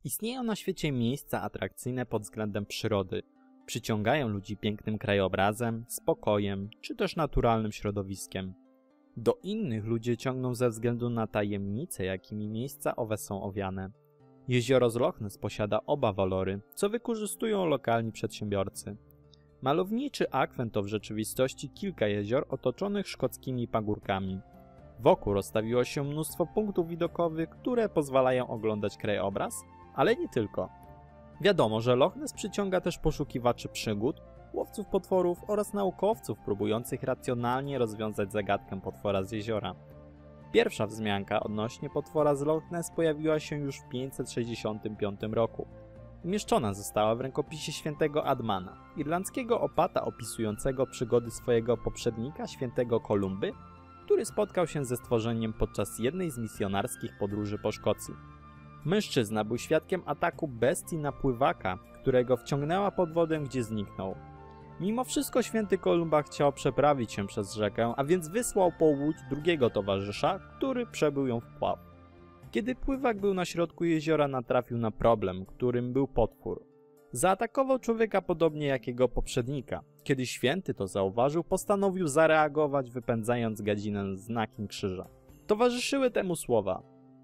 Istnieją na świecie miejsca atrakcyjne pod względem przyrody. Przyciągają ludzi pięknym krajobrazem, spokojem czy też naturalnym środowiskiem. Do innych ludzie ciągną ze względu na tajemnice, jakimi miejsca owe są owiane. Jezioro z Loch Ness posiada oba walory, co wykorzystują lokalni przedsiębiorcy. Malowniczy akwen to w rzeczywistości kilka jezior otoczonych szkockimi pagórkami. Wokół rozstawiło się mnóstwo punktów widokowych, które pozwalają oglądać krajobraz, ale nie tylko. Wiadomo, że Loch Ness przyciąga też poszukiwaczy przygód, łowców potworów oraz naukowców próbujących racjonalnie rozwiązać zagadkę potwora z jeziora. Pierwsza wzmianka odnośnie potwora z Loch Ness pojawiła się już w 565 roku. Umieszczona została w rękopisie świętego Admana, irlandzkiego opata opisującego przygody swojego poprzednika, świętego Kolumby, który spotkał się ze stworzeniem podczas jednej z misjonarskich podróży po Szkocji. Mężczyzna był świadkiem ataku bestii na pływaka, którego wciągnęła pod wodę, gdzie zniknął. Mimo wszystko święty Kolumba chciał przeprawić się przez rzekę, a więc wysłał po łódź drugiego towarzysza, który przebył ją w pław. Kiedy pływak był na środku jeziora, natrafił na problem, którym był potwór. Zaatakował człowieka podobnie jak jego poprzednika. Kiedy święty to zauważył, postanowił zareagować, wypędzając gadzinę znakiem krzyża. Towarzyszyły temu słowa: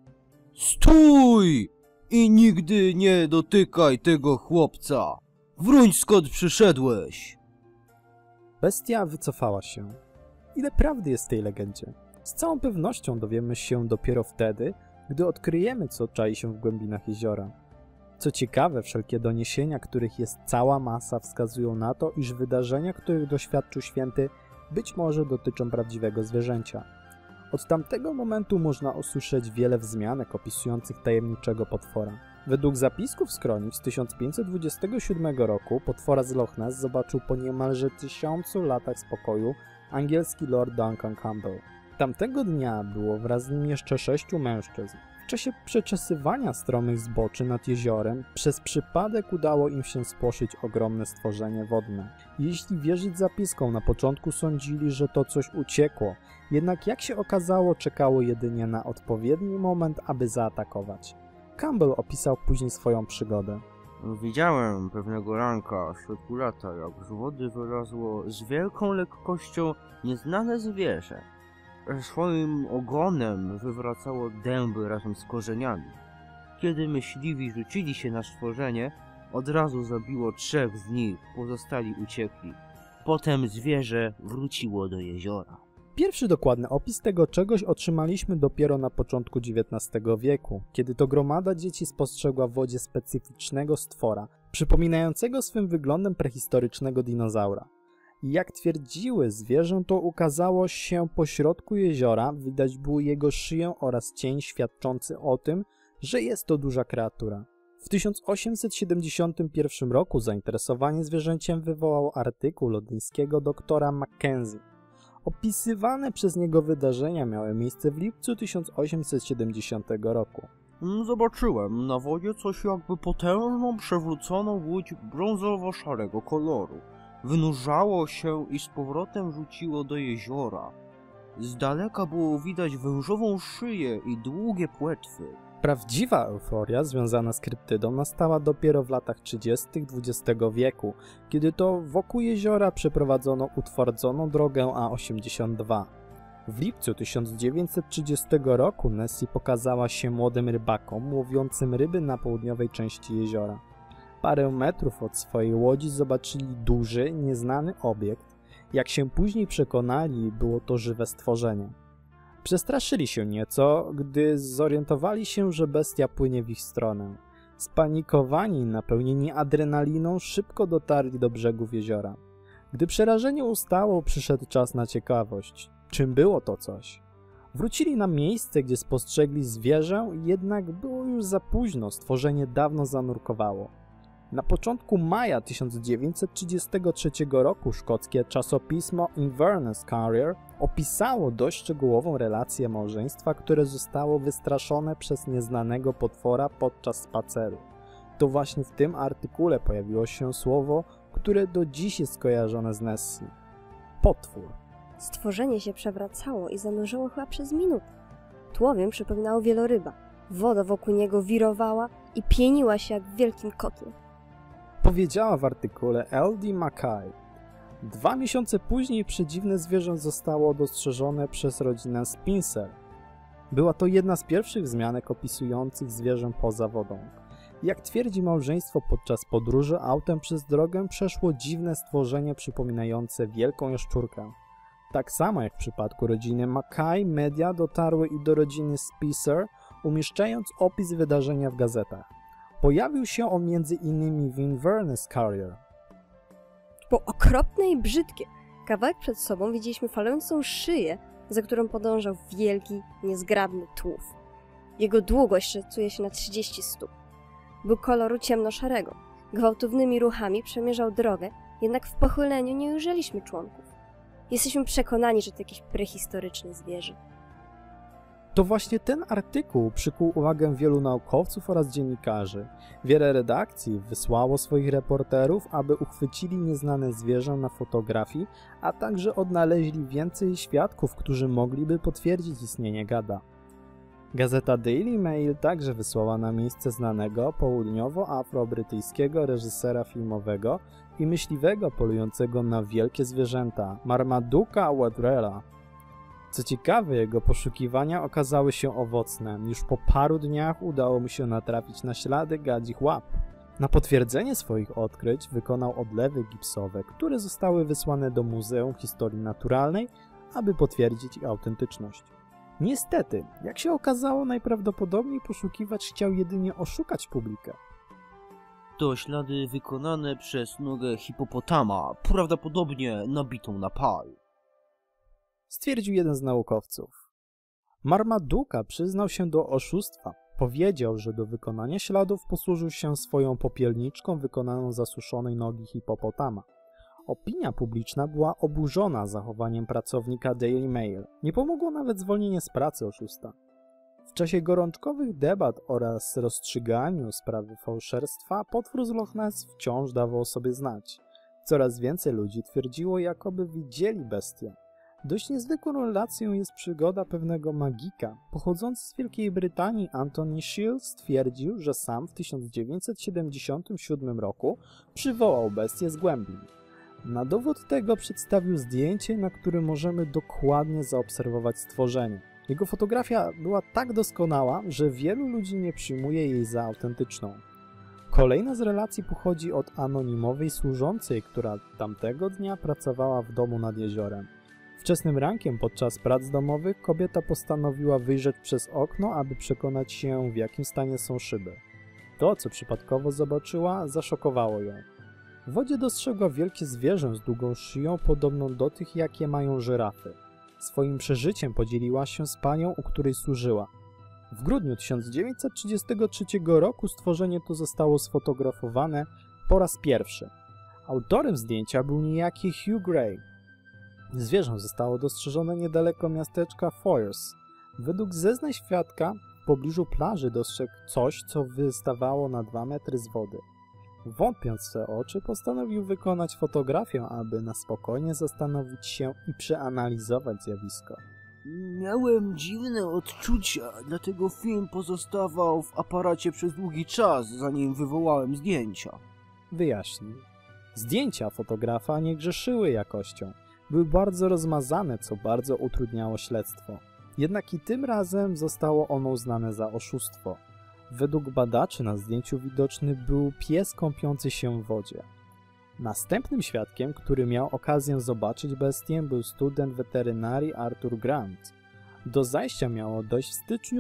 Stój! I nigdy nie dotykaj tego chłopca! Wróć skąd przyszedłeś! Bestia wycofała się. Ile prawdy jest w tej legendzie? Z całą pewnością dowiemy się dopiero wtedy, gdy odkryjemy, co czai się w głębinach jeziora. Co ciekawe, wszelkie doniesienia, których jest cała masa, wskazują na to, iż wydarzenia, których doświadczył święty, być może dotyczą prawdziwego zwierzęcia. Od tamtego momentu można usłyszeć wiele wzmianek opisujących tajemniczego potwora. Według zapisków z kronik z 1527 roku potwora z Loch Ness zobaczył po niemalże 1000 latach spokoju angielski lord Duncan Campbell. Tamtego dnia było wraz z nim jeszcze 6 mężczyzn. W czasie przeczesywania stromych zboczy nad jeziorem przez przypadek udało im się spłoszyć ogromne stworzenie wodne. Jeśli wierzyć zapiskom, na początku sądzili, że to coś uciekło, jednak jak się okazało, czekało jedynie na odpowiedni moment, aby zaatakować. Campbell opisał później swoją przygodę. Widziałem pewnego ranka w środku lata, jak z wody wylazło z wielką lekkością nieznane zwierzę. Swoim ogonem wywracało dęby razem z korzeniami. Kiedy myśliwi rzucili się na stworzenie, od razu zabiło 3 z nich, pozostali uciekli. Potem zwierzę wróciło do jeziora. Pierwszy dokładny opis tego czegoś otrzymaliśmy dopiero na początku XIX wieku, kiedy to gromada dzieci spostrzegła w wodzie specyficznego stwora, przypominającego swym wyglądem prehistorycznego dinozaura. I jak twierdziły, zwierzę to ukazało się pośrodku jeziora, widać było jego szyję oraz cień świadczący o tym, że jest to duża kreatura. W 1871 roku zainteresowanie zwierzęciem wywołał artykuł londyńskiego doktora Mackenzie. Opisywane przez niego wydarzenia miały miejsce w lipcu 1870 roku. Zobaczyłem na wodzie coś jakby potężną, przewróconą łódź brązowo-szarego koloru. Wynurzało się i z powrotem rzuciło do jeziora. Z daleka było widać wężową szyję i długie płetwy. Prawdziwa euforia związana z kryptydą nastała dopiero w latach 30. XX wieku, kiedy to wokół jeziora przeprowadzono utwardzoną drogę A82. W lipcu 1930 roku Nessie pokazała się młodym rybakom łowiącym ryby na południowej części jeziora. Parę metrów od swojej łodzi zobaczyli duży, nieznany obiekt. Jak się później przekonali, było to żywe stworzenie. Przestraszyli się nieco, gdy zorientowali się, że bestia płynie w ich stronę. Spanikowani i napełnieni adrenaliną szybko dotarli do brzegów jeziora. Gdy przerażenie ustało, przyszedł czas na ciekawość. Czym było to coś? Wrócili na miejsce, gdzie spostrzegli zwierzę, jednak było już za późno, stworzenie dawno zanurkowało. Na początku maja 1933 roku szkockie czasopismo Inverness Courier opisało dość szczegółową relację małżeństwa, które zostało wystraszone przez nieznanego potwora podczas spaceru. To właśnie w tym artykule pojawiło się słowo, które do dziś jest skojarzone z Nessie. Potwór. Stworzenie się przewracało i zanurzało chyba przez minutę. Tułowiem przypominało wieloryba. Woda wokół niego wirowała i pieniła się jak w wielkim kotle. Powiedziała w artykule L.D. Mackay. 2 miesiące później przedziwne zwierzę zostało dostrzeżone przez rodzinę Spencer. Była to jedna z pierwszych wzmianek opisujących zwierzę poza wodą. Jak twierdzi małżeństwo, podczas podróży autem przez drogę przeszło dziwne stworzenie przypominające wielką jaszczurkę. Tak samo jak w przypadku rodziny Mackay, media dotarły i do rodziny Spencer, umieszczając opis wydarzenia w gazetach. Pojawił się on m.in. w Inverness Courier. Było okropne i brzydkie. Kawałek przed sobą widzieliśmy falującą szyję, za którą podążał wielki, niezgrabny tułów. Jego długość szacuje się na 30 stóp. Był koloru ciemnoszarego. Gwałtownymi ruchami przemierzał drogę, jednak w pochyleniu nie ujrzeliśmy członków. Jesteśmy przekonani, że to jakieś prehistoryczne zwierzę. To właśnie ten artykuł przykuł uwagę wielu naukowców oraz dziennikarzy. Wiele redakcji wysłało swoich reporterów, aby uchwycili nieznane zwierzę na fotografii, a także odnaleźli więcej świadków, którzy mogliby potwierdzić istnienie gada. Gazeta Daily Mail także wysłała na miejsce znanego południowo-afrobrytyjskiego reżysera filmowego i myśliwego polującego na wielkie zwierzęta, Marmadouka Watrella. Co ciekawe, jego poszukiwania okazały się owocne. Już po paru dniach udało mu się natrafić na ślady gadzich łap. Na potwierdzenie swoich odkryć wykonał odlewy gipsowe, które zostały wysłane do Muzeum Historii Naturalnej, aby potwierdzić ich autentyczność. Niestety, jak się okazało, najprawdopodobniej poszukiwacz chciał jedynie oszukać publikę. To ślady wykonane przez nogę hipopotama, prawdopodobnie nabitą na pal. Stwierdził jeden z naukowców. Marmadouka przyznał się do oszustwa. Powiedział, że do wykonania śladów posłużył się swoją popielniczką wykonaną z zasuszonej nogi hipopotama. Opinia publiczna była oburzona zachowaniem pracownika Daily Mail. Nie pomogło nawet zwolnienie z pracy oszusta. W czasie gorączkowych debat oraz rozstrzyganiu sprawy fałszerstwa potwór z Loch Ness wciąż dawał o sobie znać. Coraz więcej ludzi twierdziło, jakoby widzieli bestię. Dość niezwykłą relacją jest przygoda pewnego magika. Pochodzący z Wielkiej Brytanii Anthony Shields stwierdził, że sam w 1977 roku przywołał bestię z głębin. Na dowód tego przedstawił zdjęcie, na którym możemy dokładnie zaobserwować stworzenie. Jego fotografia była tak doskonała, że wielu ludzi nie przyjmuje jej za autentyczną. Kolejna z relacji pochodzi od anonimowej służącej, która tamtego dnia pracowała w domu nad jeziorem. Wczesnym rankiem podczas prac domowych kobieta postanowiła wyjrzeć przez okno, aby przekonać się, w jakim stanie są szyby. To, co przypadkowo zobaczyła, zaszokowało ją. W wodzie dostrzegła wielkie zwierzę z długą szyją, podobną do tych, jakie mają żyrafy. Swoim przeżyciem podzieliła się z panią, u której służyła. W grudniu 1933 roku stworzenie to zostało sfotografowane po raz pierwszy. Autorem zdjęcia był niejaki Hugh Gray. Zwierzę zostało dostrzeżone niedaleko miasteczka Foyers. Według zeznań świadka w pobliżu plaży dostrzegł coś, co wystawało na 2 metry z wody. Wątpiąc w swe oczy, postanowił wykonać fotografię, aby na spokojnie zastanowić się i przeanalizować zjawisko. Miałem dziwne odczucia, dlatego film pozostawał w aparacie przez długi czas, zanim wywołałem zdjęcia. Wyjaśnił. Zdjęcia fotografa nie grzeszyły jakością. Były bardzo rozmazane, co bardzo utrudniało śledztwo. Jednak i tym razem zostało ono uznane za oszustwo. Według badaczy na zdjęciu widoczny był pies kąpiący się w wodzie. Następnym świadkiem, który miał okazję zobaczyć bestię, był student weterynarii Arthur Grant. Do zajścia miało dojść w styczniu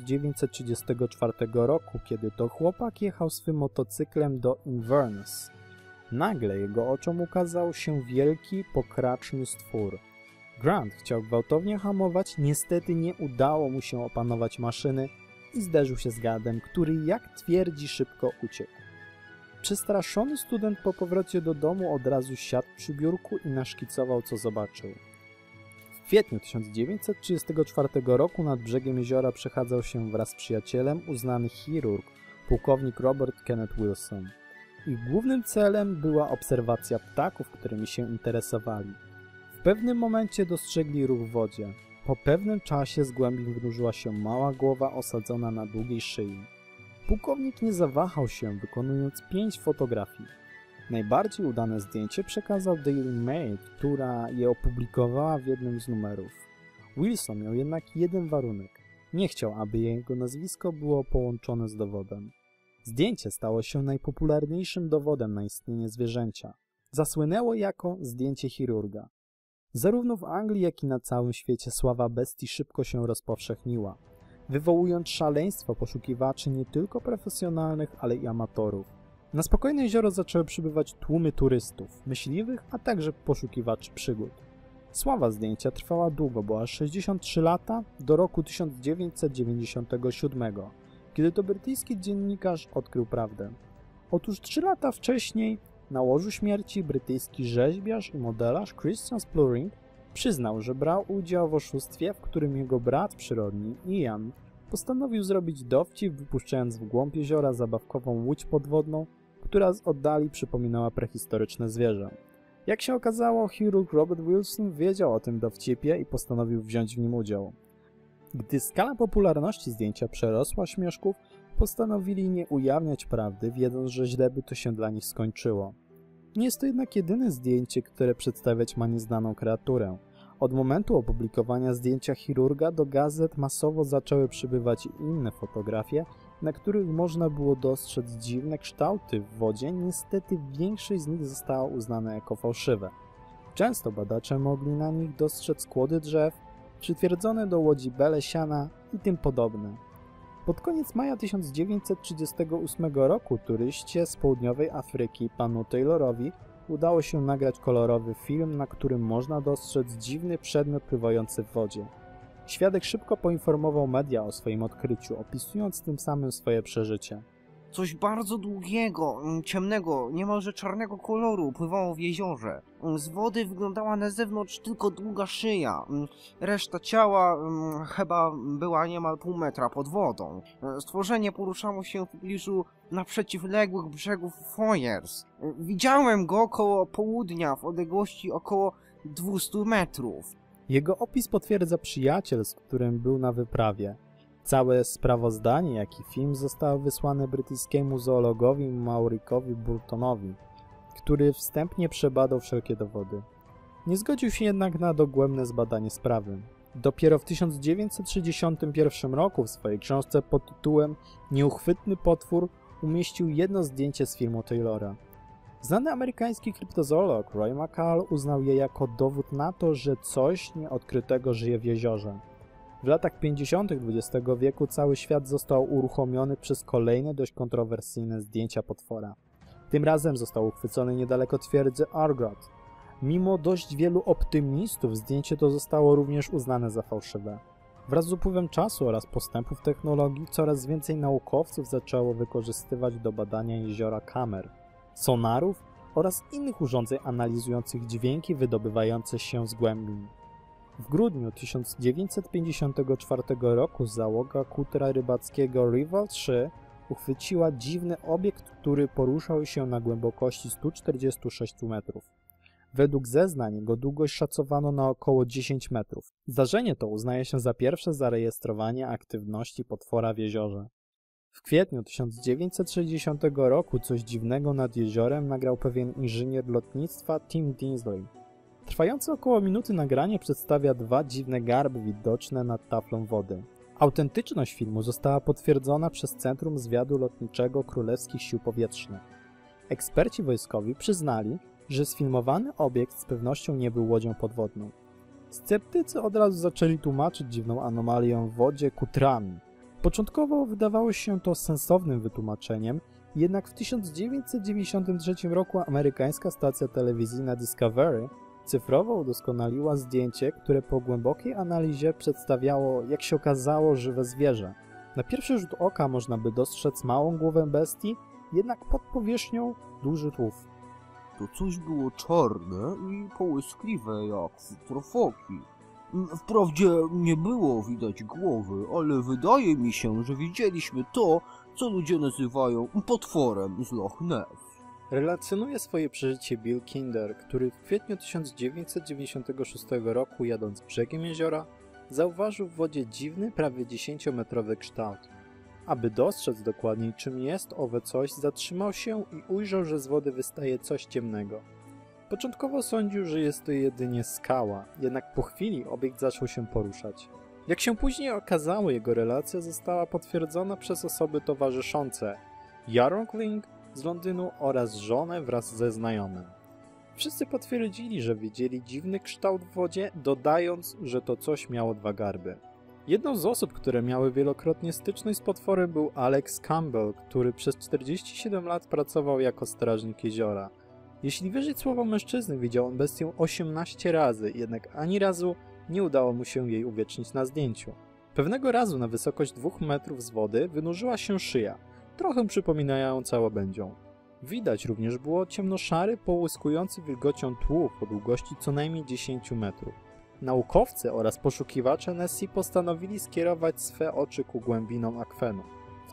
1934 roku, kiedy to chłopak jechał swym motocyklem do Inverness. Nagle jego oczom ukazał się wielki, pokraczny stwór. Grant chciał gwałtownie hamować, niestety nie udało mu się opanować maszyny i zderzył się z gadem, który, jak twierdzi, szybko uciekł. Przestraszony student po powrocie do domu od razu siadł przy biurku i naszkicował, co zobaczył. W kwietniu 1934 roku nad brzegiem jeziora przechadzał się wraz z przyjacielem uznany chirurg, pułkownik Robert Kenneth Wilson. Ich głównym celem była obserwacja ptaków, którymi się interesowali. W pewnym momencie dostrzegli ruch w wodzie. Po pewnym czasie z głębin wynurzyła się mała głowa osadzona na długiej szyi. Pułkownik nie zawahał się, wykonując 5 fotografii. Najbardziej udane zdjęcie przekazał Daily Mail, która je opublikowała w jednym z numerów. Wilson miał jednak jeden warunek. Nie chciał, aby jego nazwisko było połączone z dowodem. Zdjęcie stało się najpopularniejszym dowodem na istnienie zwierzęcia. Zasłynęło jako zdjęcie chirurga. Zarówno w Anglii, jak i na całym świecie sława bestii szybko się rozpowszechniła, wywołując szaleństwo poszukiwaczy nie tylko profesjonalnych, ale i amatorów. Na spokojne jezioro zaczęły przybywać tłumy turystów, myśliwych, a także poszukiwaczy przygód. Sława zdjęcia trwała długo, bo aż 63 lata do roku 1997, kiedy to brytyjski dziennikarz odkrył prawdę. Otóż 3 lata wcześniej na łożu śmierci brytyjski rzeźbiarz i modelarz Christian Spluring przyznał, że brał udział w oszustwie, w którym jego brat przyrodni Ian postanowił zrobić dowcip, wypuszczając w głąb jeziora zabawkową łódź podwodną, która z oddali przypominała prehistoryczne zwierzę. Jak się okazało, chirurg Robert Wilson wiedział o tym dowcipie i postanowił wziąć w nim udział. Gdy skala popularności zdjęcia przerosła śmieszków, postanowili nie ujawniać prawdy, wiedząc, że źle by to się dla nich skończyło. Nie jest to jednak jedyne zdjęcie, które przedstawiać ma nieznaną kreaturę. Od momentu opublikowania zdjęcia chirurga do gazet masowo zaczęły przybywać inne fotografie, na których można było dostrzec dziwne kształty w wodzie. Niestety większość z nich została uznana jako fałszywe. Często badacze mogli na nich dostrzec kłody drzew, przytwierdzone do łodzi bele siana i tym podobne. Pod koniec maja 1938 roku turyście z południowej Afryki panu Taylorowi udało się nagrać kolorowy film, na którym można dostrzec dziwny przedmiot pływający w wodzie. Świadek szybko poinformował media o swoim odkryciu, opisując tym samym swoje przeżycie. Coś bardzo długiego, ciemnego, niemalże czarnego koloru pływało w jeziorze. Z wody wyglądała na zewnątrz tylko długa szyja. Reszta ciała chyba była niemal pół metra pod wodą. Stworzenie poruszało się w pobliżu naprzeciwległych brzegów Foyers. Widziałem go około południa w odległości około 200 metrów. Jego opis potwierdza przyjaciel, z którym był na wyprawie. Całe sprawozdanie, jak i film zostały wysłane brytyjskiemu zoologowi Maurickowi Burtonowi, który wstępnie przebadał wszelkie dowody. Nie zgodził się jednak na dogłębne zbadanie sprawy. Dopiero w 1961 roku w swojej książce pod tytułem Nieuchwytny potwór umieścił jedno zdjęcie z filmu Taylora. Znany amerykański kryptozoolog Roy McCall uznał je jako dowód na to, że coś nieodkrytego żyje w jeziorze. W latach 50. XX wieku cały świat został uruchomiony przez kolejne dość kontrowersyjne zdjęcia potwora. Tym razem został uchwycony niedaleko twierdzy Argot. Mimo dość wielu optymistów zdjęcie to zostało również uznane za fałszywe. Wraz z upływem czasu oraz postępów technologii coraz więcej naukowców zaczęło wykorzystywać do badania jeziora kamer, sonarów oraz innych urządzeń analizujących dźwięki wydobywające się z głębin. W grudniu 1954 roku załoga kutera rybackiego Rival 3 uchwyciła dziwny obiekt, który poruszał się na głębokości 146 metrów. Według zeznań jego długość szacowano na około 10 metrów. Zdarzenie to uznaje się za pierwsze zarejestrowanie aktywności potwora w jeziorze. W kwietniu 1960 roku coś dziwnego nad jeziorem nagrał pewien inżynier lotnictwa Tim Dinsley. Trwające około minuty nagranie przedstawia dwa dziwne garby widoczne nad taflą wody. Autentyczność filmu została potwierdzona przez Centrum Zwiadu Lotniczego Królewskich Sił Powietrznych. Eksperci wojskowi przyznali, że sfilmowany obiekt z pewnością nie był łodzią podwodną. Sceptycy od razu zaczęli tłumaczyć dziwną anomalię w wodzie kutrami. Początkowo wydawało się to sensownym wytłumaczeniem, jednak w 1993 roku amerykańska stacja telewizyjna Discovery cyfrowo udoskonaliła zdjęcie, które po głębokiej analizie przedstawiało, jak się okazało, żywe zwierzę. Na pierwszy rzut oka można by dostrzec małą głowę bestii, jednak pod powierzchnią duży tułów. To coś było czarne i połyskliwe jak futrofoki. Wprawdzie nie było widać głowy, ale wydaje mi się, że widzieliśmy to, co ludzie nazywają potworem z Loch Ness. Relacjonuje swoje przeżycie Bill Kinder, który w kwietniu 1996 roku, jadąc brzegiem jeziora, zauważył w wodzie dziwny, prawie 10-metrowy kształt. Aby dostrzec dokładniej, czym jest owe coś, zatrzymał się i ujrzał, że z wody wystaje coś ciemnego. Początkowo sądził, że jest to jedynie skała, jednak po chwili obiekt zaczął się poruszać. Jak się później okazało, jego relacja została potwierdzona przez osoby towarzyszące, Jarongling z Londynu oraz żonę wraz ze znajomym. Wszyscy potwierdzili, że widzieli dziwny kształt w wodzie, dodając, że to coś miało 2 garby. Jedną z osób, które miały wielokrotnie styczność z potworem, był Alex Campbell, który przez 47 lat pracował jako strażnik jeziora. Jeśli wierzyć słowom mężczyzny, widział on bestię 18 razy, jednak ani razu nie udało mu się jej uwiecznić na zdjęciu. Pewnego razu na wysokość 2 metrów z wody wynurzyła się szyja, trochę przypominająca łabędzią. Widać również było ciemnoszary, połyskujący wilgocią tułów o długości co najmniej 10 metrów. Naukowcy oraz poszukiwacze Nessie postanowili skierować swe oczy ku głębinom akwenu. W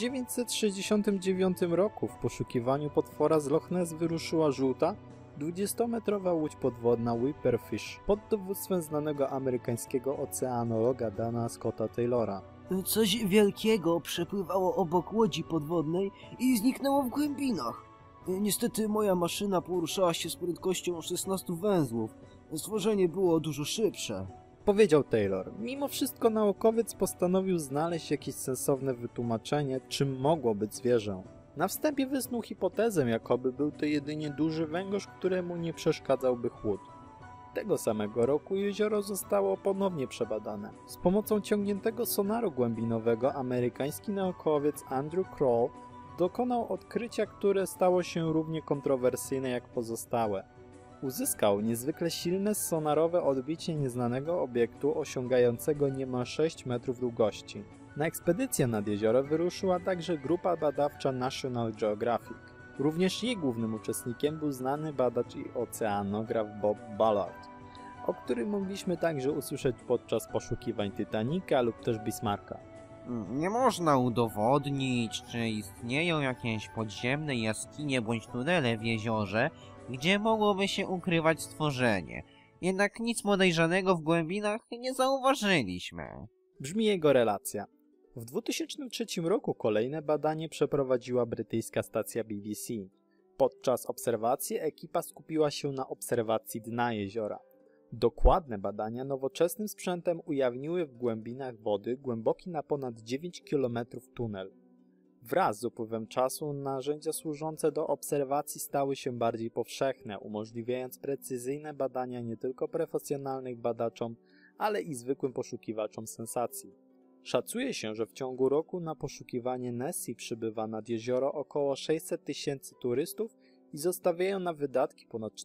1969 roku w poszukiwaniu potwora z Loch Ness wyruszyła żółta, 20-metrowa łódź podwodna Whipperfish pod dowództwem znanego amerykańskiego oceanologa Dana Scotta Taylora. Coś wielkiego przepływało obok łodzi podwodnej i zniknęło w głębinach. Niestety moja maszyna poruszała się z prędkością 16 węzłów. Stworzenie było dużo szybsze. Powiedział Taylor. Mimo wszystko naukowiec postanowił znaleźć jakieś sensowne wytłumaczenie, czym mogło być zwierzę. Na wstępie wysnuł hipotezę, jakoby był to jedynie duży węgorz, któremu nie przeszkadzałby chłód. Tego samego roku jezioro zostało ponownie przebadane. Z pomocą ciągniętego sonaru głębinowego amerykański naukowiec Andrew Kroll dokonał odkrycia, które stało się równie kontrowersyjne jak pozostałe. Uzyskał niezwykle silne sonarowe odbicie nieznanego obiektu osiągającego niemal 6 metrów długości. Na ekspedycję nad jezioro wyruszyła także grupa badawcza National Geographic. Również jej głównym uczestnikiem był znany badacz i oceanograf Bob Ballard, o którym mogliśmy także usłyszeć podczas poszukiwań Titanica lub też Bismarcka. Nie można udowodnić, czy istnieją jakieś podziemne jaskinie bądź tunele w jeziorze, gdzie mogłoby się ukrywać stworzenie. Jednak nic podejrzanego w głębinach nie zauważyliśmy. Brzmi jego relacja. W 2003 roku kolejne badanie przeprowadziła brytyjska stacja BBC. Podczas obserwacji ekipa skupiła się na obserwacji dna jeziora. Dokładne badania nowoczesnym sprzętem ujawniły w głębinach wody głęboki na ponad 9 km tunel. Wraz z upływem czasu narzędzia służące do obserwacji stały się bardziej powszechne, umożliwiając precyzyjne badania nie tylko profesjonalnych badaczom, ale i zwykłym poszukiwaczom sensacji. Szacuje się, że w ciągu roku na poszukiwanie Nessie przybywa nad jezioro około 600 000 turystów i zostawiają na wydatki ponad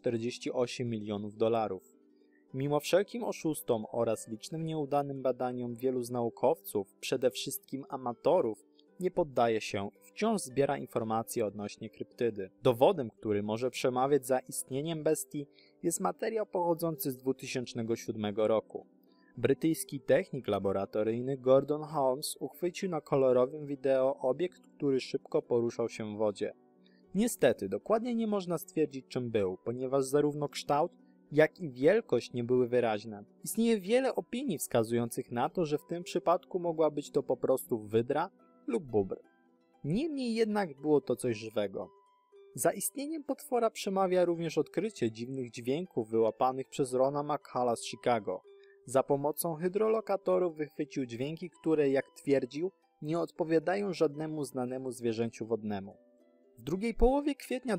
48 milionów dolarów. Mimo wszelkim oszustom oraz licznym nieudanym badaniom wielu z naukowców, przede wszystkim amatorów, nie poddaje się i wciąż zbiera informacje odnośnie kryptydy. Dowodem, który może przemawiać za istnieniem bestii, jest materiał pochodzący z 2007 roku. Brytyjski technik laboratoryjny Gordon Holmes uchwycił na kolorowym wideo obiekt, który szybko poruszał się w wodzie. Niestety, dokładnie nie można stwierdzić, czym był, ponieważ zarówno kształt, jak i wielkość nie były wyraźne. Istnieje wiele opinii wskazujących na to, że w tym przypadku mogła być to po prostu wydra lub bóbr. Niemniej jednak było to coś żywego. Za istnieniem potwora przemawia również odkrycie dziwnych dźwięków wyłapanych przez Rona McCalla z Chicago. Za pomocą hydrolokatorów wychwycił dźwięki, które, jak twierdził, nie odpowiadają żadnemu znanemu zwierzęciu wodnemu. W drugiej połowie kwietnia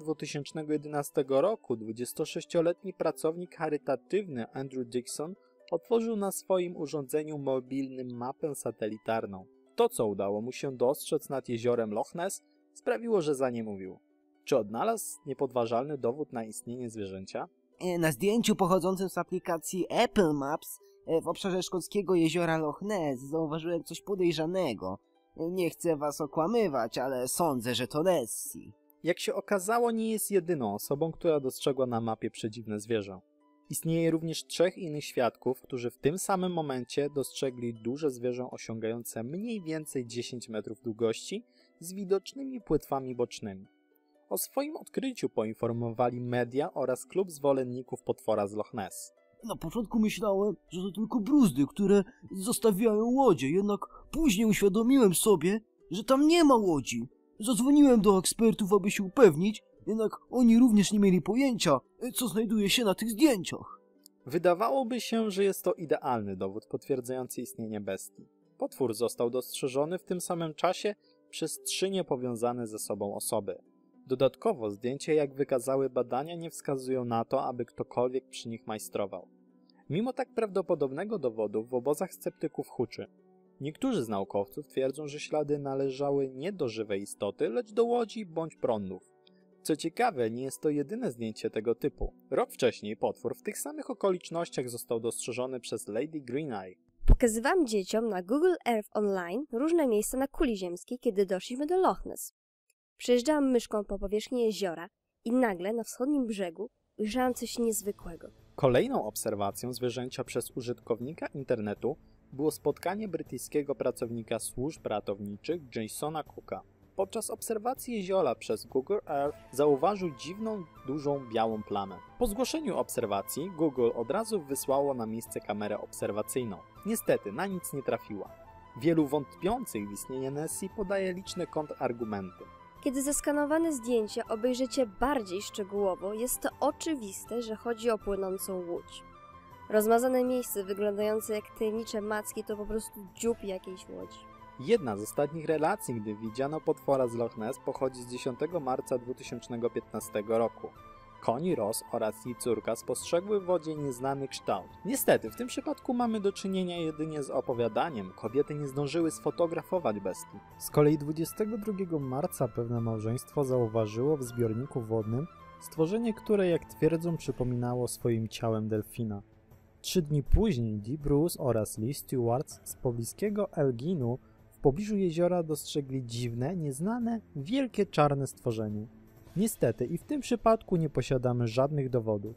2011 roku 26-letni pracownik charytatywny Andrew Dixon otworzył na swoim urządzeniu mobilnym mapę satelitarną. To, co udało mu się dostrzec nad jeziorem Loch Ness, sprawiło, że za nie mówił. Czy odnalazł niepodważalny dowód na istnienie zwierzęcia? Na zdjęciu pochodzącym z aplikacji Apple Maps w obszarze szkockiego jeziora Loch Ness zauważyłem coś podejrzanego. Nie chcę was okłamywać, ale sądzę, że to Nessie. Jak się okazało, nie jest jedyną osobą, która dostrzegła na mapie przedziwne zwierzę. Istnieje również 3 innych świadków, którzy w tym samym momencie dostrzegli duże zwierzę osiągające mniej więcej 10 metrów długości z widocznymi płetwami bocznymi. O swoim odkryciu poinformowali media oraz klub zwolenników potwora z Loch Ness. Na początku myślałem, że to tylko bruzdy, które zostawiają łodzie, jednak później uświadomiłem sobie, że tam nie ma łodzi. Zadzwoniłem do ekspertów, aby się upewnić, jednak oni również nie mieli pojęcia, co znajduje się na tych zdjęciach. Wydawałoby się, że jest to idealny dowód potwierdzający istnienie bestii. Potwór został dostrzeżony w tym samym czasie przez 3 niepowiązane ze sobą osoby. Dodatkowo zdjęcia, jak wykazały badania, nie wskazują na to, aby ktokolwiek przy nich majstrował. Mimo tak prawdopodobnego dowodu w obozach sceptyków huczy. Niektórzy z naukowców twierdzą, że ślady należały nie do żywej istoty, lecz do łodzi bądź prądów. Co ciekawe, nie jest to jedyne zdjęcie tego typu. Rok wcześniej potwór w tych samych okolicznościach został dostrzeżony przez Lady Greeneye. Pokazywałam dzieciom na Google Earth Online różne miejsca na kuli ziemskiej, kiedy doszliśmy do Loch Ness. Przejeżdżałam myszką po powierzchni jeziora i nagle na wschodnim brzegu ujrzałam coś niezwykłego. Kolejną obserwacją zwierzęcia przez użytkownika internetu było spotkanie brytyjskiego pracownika służb ratowniczych Jasona Cooka. Podczas obserwacji jeziora przez Google Earth zauważył dziwną, dużą, białą plamę. Po zgłoszeniu obserwacji Google od razu wysłało na miejsce kamerę obserwacyjną. Niestety na nic nie trafiła. Wielu wątpiących w istnienie Nessie podaje liczne kontrargumenty. Kiedy zeskanowane zdjęcie obejrzycie bardziej szczegółowo, jest to oczywiste, że chodzi o płynącą łódź. Rozmazane miejsce wyglądające jak tajemnicze macki to po prostu dziób jakiejś łodzi. Jedna z ostatnich relacji, gdy widziano potwora z Loch Ness, pochodzi z 10 marca 2015 roku. Connie Ross oraz jej córka spostrzegły w wodzie nieznany kształt. Niestety, w tym przypadku mamy do czynienia jedynie z opowiadaniem. Kobiety nie zdążyły sfotografować bestii. Z kolei 22 marca pewne małżeństwo zauważyło w zbiorniku wodnym stworzenie, które, jak twierdzą, przypominało swoim ciałem delfina. 3 dni później Dee Bruce oraz Lee Stewart z pobliskiego Elginu w pobliżu jeziora dostrzegli dziwne, nieznane, wielkie czarne stworzenie. Niestety i w tym przypadku nie posiadamy żadnych dowodów.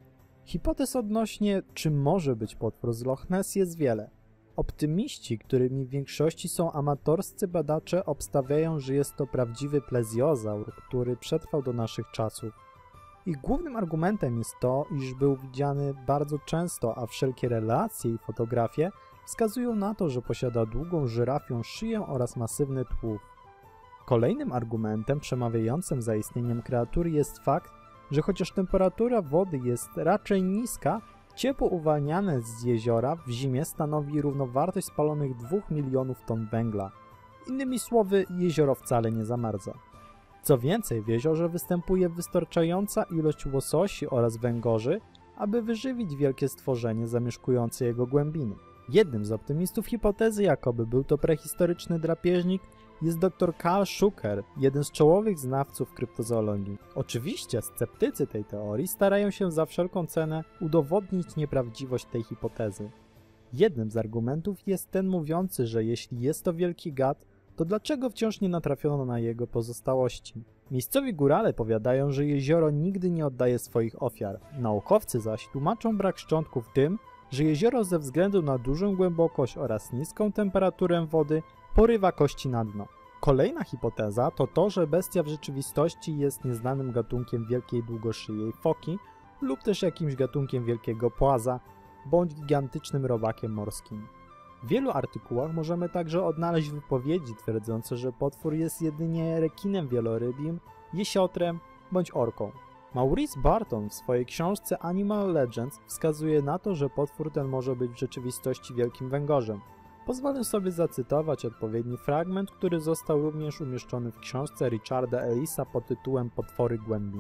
Hipotez odnośnie czym może być potwór z Loch Ness jest wiele. Optymiści, którymi w większości są amatorscy badacze, obstawiają, że jest to prawdziwy plezjozaur, który przetrwał do naszych czasów. Ich głównym argumentem jest to, iż był widziany bardzo często, a wszelkie relacje i fotografie wskazują na to, że posiada długą żyrafią szyję oraz masywny tułów. Kolejnym argumentem przemawiającym za istnieniem kreatury jest fakt, że chociaż temperatura wody jest raczej niska, ciepło uwalniane z jeziora w zimie stanowi równowartość spalonych 2 milionów ton węgla. Innymi słowy, jezioro wcale nie zamarza. Co więcej, w jeziorze występuje wystarczająca ilość łososi oraz węgorzy, aby wyżywić wielkie stworzenie zamieszkujące jego głębiny. Jednym z optymistów hipotezy, jakoby był to prehistoryczny drapieżnik, jest dr Karl Schuker, jeden z czołowych znawców kryptozoologii. Oczywiście sceptycy tej teorii starają się za wszelką cenę udowodnić nieprawdziwość tej hipotezy. Jednym z argumentów jest ten mówiący, że jeśli jest to wielki gad, to dlaczego wciąż nie natrafiono na jego pozostałości? Miejscowi górale powiadają, że jezioro nigdy nie oddaje swoich ofiar. Naukowcy zaś tłumaczą brak szczątków tym, że jezioro ze względu na dużą głębokość oraz niską temperaturę wody porywa kości na dno. Kolejna hipoteza to to, że bestia w rzeczywistości jest nieznanym gatunkiem wielkiej długoszyjej foki lub też jakimś gatunkiem wielkiego płaza bądź gigantycznym robakiem morskim. W wielu artykułach możemy także odnaleźć wypowiedzi twierdzące, że potwór jest jedynie rekinem wielorybim, jesiotrem bądź orką. Maurice Barton w swojej książce Animal Legends wskazuje na to, że potwór ten może być w rzeczywistości wielkim węgorzem. Pozwolę sobie zacytować odpowiedni fragment, który został również umieszczony w książce Richarda Ellisa pod tytułem Potwory głębin.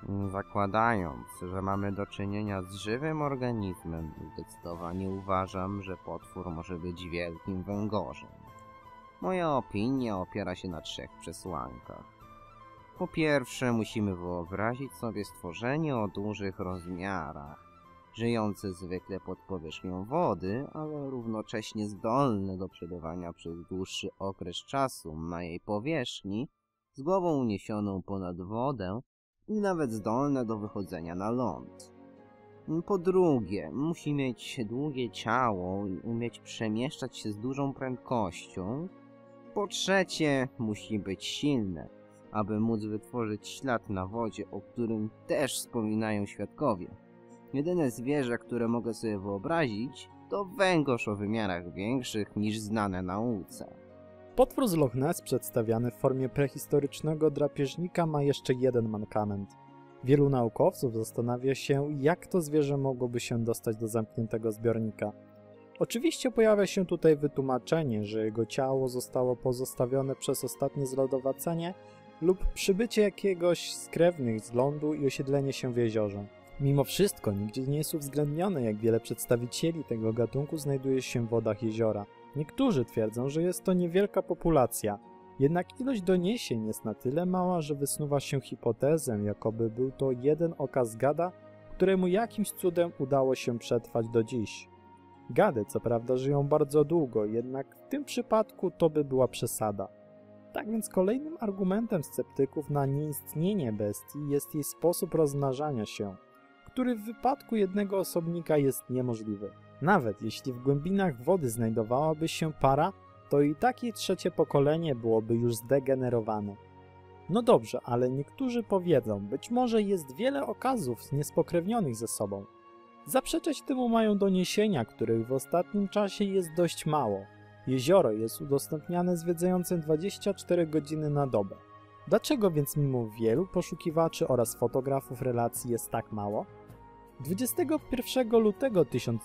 Zakładając, że mamy do czynienia z żywym organizmem, zdecydowanie uważam, że potwór może być wielkim węgorzem. Moja opinia opiera się na 3 przesłankach. Po pierwsze, musimy wyobrazić sobie stworzenie o dużych rozmiarach, żyjące zwykle pod powierzchnią wody, ale równocześnie zdolne do przebywania przez dłuższy okres czasu na jej powierzchni, z głową uniesioną ponad wodę i nawet zdolne do wychodzenia na ląd. Po drugie, musi mieć długie ciało i umieć przemieszczać się z dużą prędkością. Po trzecie, musi być silne, aby móc wytworzyć ślad na wodzie, o którym też wspominają świadkowie. Jedyne zwierzę, które mogę sobie wyobrazić, to węgorz o wymiarach większych niż znane nauce. Potwór z Loch Ness przedstawiany w formie prehistorycznego drapieżnika ma jeszcze jeden mankament. Wielu naukowców zastanawia się, jak to zwierzę mogłoby się dostać do zamkniętego zbiornika. Oczywiście pojawia się tutaj wytłumaczenie, że jego ciało zostało pozostawione przez ostatnie zlodowacenie lub przybycie jakiegoś z krewnych z lądu i osiedlenie się w jeziorze. Mimo wszystko nigdzie nie jest uwzględnione, jak wiele przedstawicieli tego gatunku znajduje się w wodach jeziora. Niektórzy twierdzą, że jest to niewielka populacja, jednak ilość doniesień jest na tyle mała, że wysnuwa się hipotezę, jakoby był to jeden okaz gada, któremu jakimś cudem udało się przetrwać do dziś. Gady co prawda żyją bardzo długo, jednak w tym przypadku to by była przesada. Tak więc kolejnym argumentem sceptyków na nieistnienie bestii jest jej sposób rozmnażania się, który w wypadku jednego osobnika jest niemożliwy. Nawet jeśli w głębinach wody znajdowałaby się para, to i tak jej trzecie pokolenie byłoby już zdegenerowane. No dobrze, ale niektórzy powiedzą, być może jest wiele okazów niespokrewnionych ze sobą. Zaprzeczać temu mają doniesienia, których w ostatnim czasie jest dość mało. Jezioro jest udostępniane zwiedzającym 24 godziny na dobę. Dlaczego więc mimo wielu poszukiwaczy oraz fotografów relacji jest tak mało? 21 lutego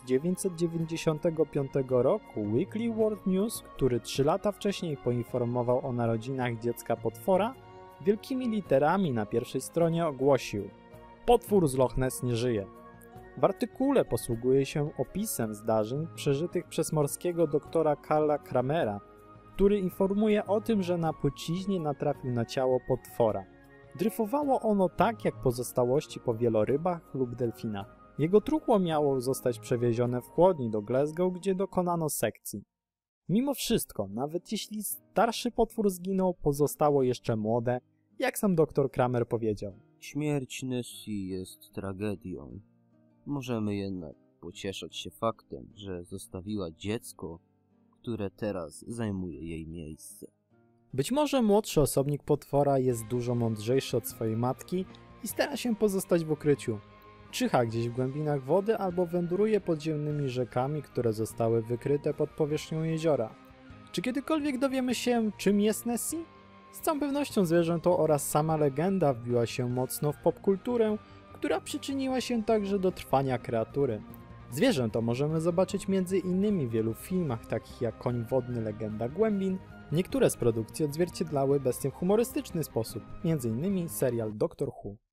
1995 roku Weekly World News, który 3 lata wcześniej poinformował o narodzinach dziecka potwora, wielkimi literami na pierwszej stronie ogłosił: potwór z Loch Ness nie żyje. W artykule posługuje się opisem zdarzeń przeżytych przez morskiego doktora Karla Kramera, który informuje o tym, że na płciźnie natrafił na ciało potwora. Dryfowało ono tak jak pozostałości po wielorybach lub delfinach. Jego truchło miało zostać przewiezione w chłodni do Glasgow, gdzie dokonano sekcji. Mimo wszystko, nawet jeśli starszy potwór zginął, pozostało jeszcze młode, jak sam dr Kramer powiedział. Śmierć Nessie jest tragedią. Możemy jednak pocieszać się faktem, że zostawiła dziecko, które teraz zajmuje jej miejsce. Być może młodszy osobnik potwora jest dużo mądrzejszy od swojej matki i stara się pozostać w ukryciu. Czyha gdzieś w głębinach wody albo wędruje podziemnymi rzekami, które zostały wykryte pod powierzchnią jeziora. Czy kiedykolwiek dowiemy się, czym jest Nessie? Z całą pewnością zwierzę to oraz sama legenda wbiła się mocno w popkulturę, która przyczyniła się także do trwania kreatury. Zwierzę to możemy zobaczyć m.in. w wielu filmach, takich jak Koń wodny, Legenda głębin. Niektóre z produkcji odzwierciedlały bestię w humorystyczny sposób, m.in. serial Doctor Who.